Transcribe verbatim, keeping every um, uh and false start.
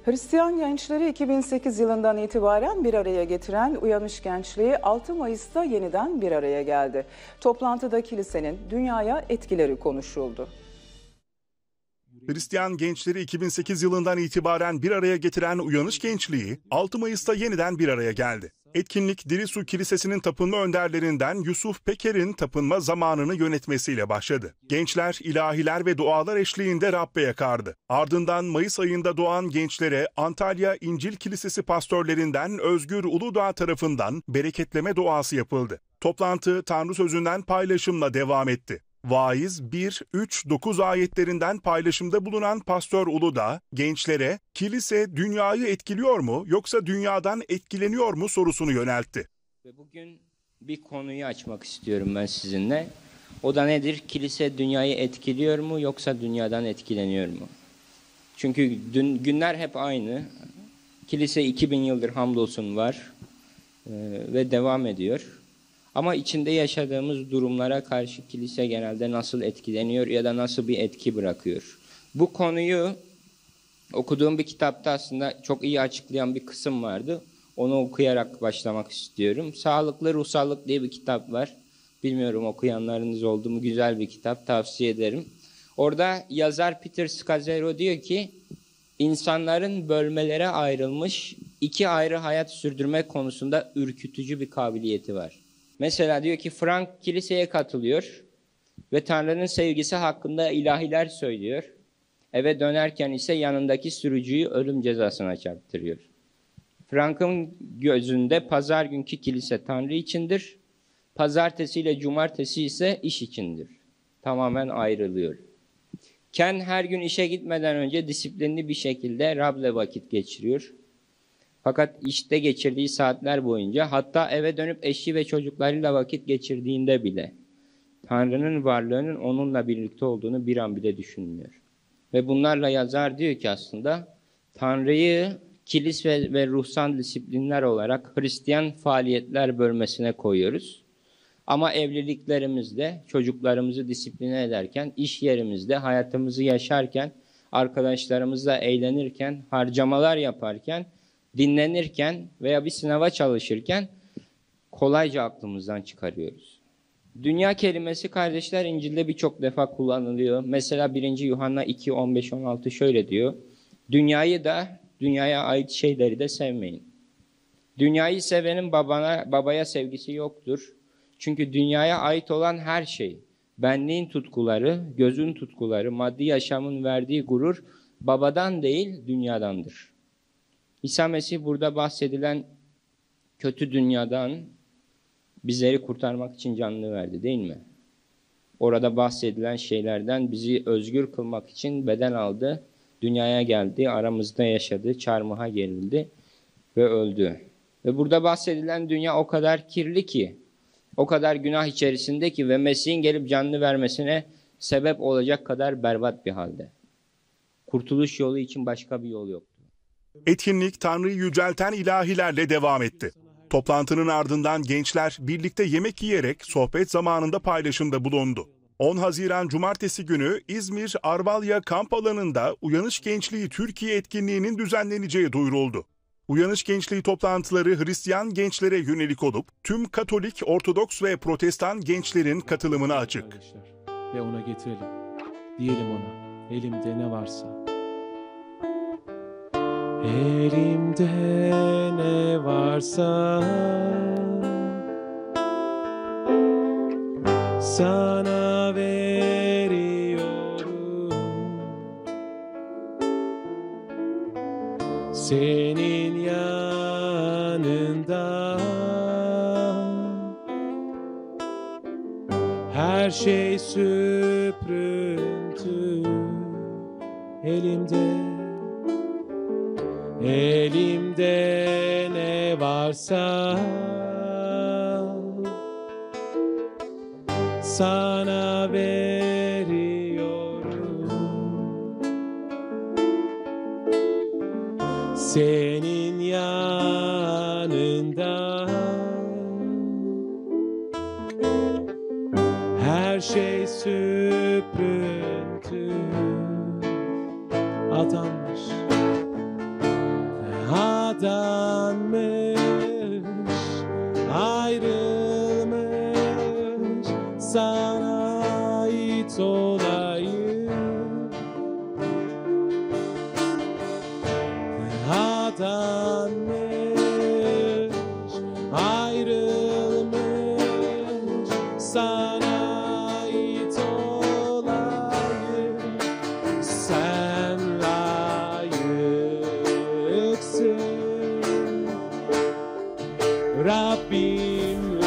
Hristiyan gençleri iki bin sekiz yılından itibaren bir araya getiren Uyanış Gençliği altı Mayıs'ta yeniden bir araya geldi. Toplantıda kilisenin dünyaya etkileri konuşuldu. Hristiyan gençleri iki bin sekiz yılından itibaren bir araya getiren Uyanış Gençliği altı Mayıs'ta yeniden bir araya geldi. Etkinlik Dirisu Kilisesi'nin tapınma önderlerinden Yusuf Peker'in tapınma zamanını yönetmesiyle başladı. Gençler ilahiler ve dualar eşliğinde Rabbe yakardı. Ardından Mayıs ayında doğan gençlere Antalya İncil Kilisesi pastörlerinden Özgür Uludağ tarafından bereketleme duası yapıldı. Toplantı Tanrı sözünden paylaşımla devam etti. Vaiz bir üç dokuz ayetlerinden paylaşımda bulunan Pastör Uludağ, gençlere kilise dünyayı etkiliyor mu yoksa dünyadan etkileniyor mu sorusunu yöneltti. Bugün bir konuyu açmak istiyorum ben sizinle. O da nedir? Kilise dünyayı etkiliyor mu yoksa dünyadan etkileniyor mu? Çünkü dün, günler hep aynı. Kilise iki bin yıldır hamdolsun var ee, ve devam ediyor. Ama içinde yaşadığımız durumlara karşı kilise genelde nasıl etkileniyor ya da nasıl bir etki bırakıyor? Bu konuyu okuduğum bir kitapta aslında çok iyi açıklayan bir kısım vardı. Onu okuyarak başlamak istiyorum. Sağlıklı Ruhsallık diye bir kitap var. Bilmiyorum okuyanlarınız oldu mu, güzel bir kitap, tavsiye ederim. Orada yazar Peter Scazzero diyor ki, insanların bölmelere ayrılmış iki ayrı hayat sürdürme konusunda ürkütücü bir kabiliyeti var. Mesela diyor ki Frank kiliseye katılıyor ve Tanrı'nın sevgisi hakkında ilahiler söylüyor. Eve dönerken ise yanındaki sürücüyü ölüm cezasına çarptırıyor. Frank'ın gözünde pazar günkü kilise Tanrı içindir. Pazartesi ile cumartesi ise iş içindir. Tamamen ayrılıyor. Ken her gün işe gitmeden önce disiplinli bir şekilde Rab'le vakit geçiriyor. Fakat işte geçirdiği saatler boyunca, hatta eve dönüp eşi ve çocuklarıyla vakit geçirdiğinde bile Tanrı'nın varlığının onunla birlikte olduğunu bir an bile düşünmüyor. Ve bunlarla yazar diyor ki aslında Tanrı'yı kilise ve ruhsal disiplinler olarak Hristiyan faaliyetler bölmesine koyuyoruz. Ama evliliklerimizde, çocuklarımızı disipline ederken, iş yerimizde, hayatımızı yaşarken, arkadaşlarımızla eğlenirken, harcamalar yaparken, dinlenirken veya bir sınava çalışırken kolayca aklımızdan çıkarıyoruz. Dünya kelimesi kardeşler İncil'de birçok defa kullanılıyor. Mesela birinci Yuhanna iki on beş on altı şöyle diyor. Dünyayı da, dünyaya ait şeyleri de sevmeyin. Dünyayı sevenin babana, babaya sevgisi yoktur. Çünkü dünyaya ait olan her şey, benliğin tutkuları, gözün tutkuları, maddi yaşamın verdiği gurur babadan değil dünyadandır. İsa Mesih burada bahsedilen kötü dünyadan bizleri kurtarmak için canını verdi, değil mi? Orada bahsedilen şeylerden bizi özgür kılmak için beden aldı, dünyaya geldi, aramızda yaşadı, çarmıha gerildi ve öldü. Ve burada bahsedilen dünya o kadar kirli ki, o kadar günah içerisinde ki ve Mesih'in gelip canını vermesine sebep olacak kadar berbat bir halde. Kurtuluş yolu için başka bir yol yoktu. Etkinlik Tanrı'yı yücelten ilahilerle devam etti. Toplantının ardından gençler birlikte yemek yiyerek sohbet zamanında paylaşımda bulundu. on Haziran Cumartesi günü İzmir Arvalya kamp alanında Uyanış Gençliği Türkiye etkinliğinin düzenleneceği duyuruldu. Uyanış Gençliği toplantıları Hristiyan gençlere yönelik olup tüm Katolik, Ortodoks ve Protestan gençlerin katılımına açık. Ve ona getirelim. Diyelim ona, elimde ne varsa. Elimde ne varsa sana veriyorum. Senin yanında her şey süprüntü. Elimde Elimde ne varsa sana veriyorum. Senin yanında her şey süprüntü. Adanmış adanmış, ayrılmış, sana ait olayım. Adanmış, ayrılmış, sana ait olayım. Sen layıksın, Rabbim